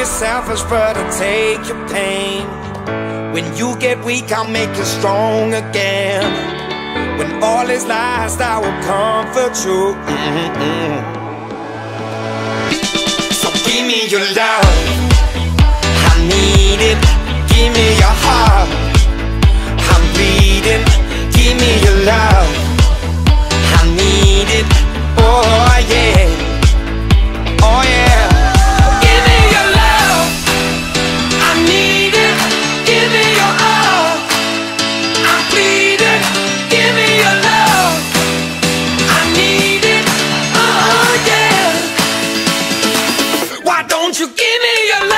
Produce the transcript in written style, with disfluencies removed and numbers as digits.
be selfish, but I'll take your pain. When you get weak, I'll make you strong again. When all is lost, I will comfort you. So give me your love, I need it. Give me your heart, I'm bleeding. Give me your love, I need it. Oh yeah, oh yeah. Give me your love, I need it. Give me your all, I'm bleeding. Give me your love, I need it. Oh yeah. Why don't you give me your love?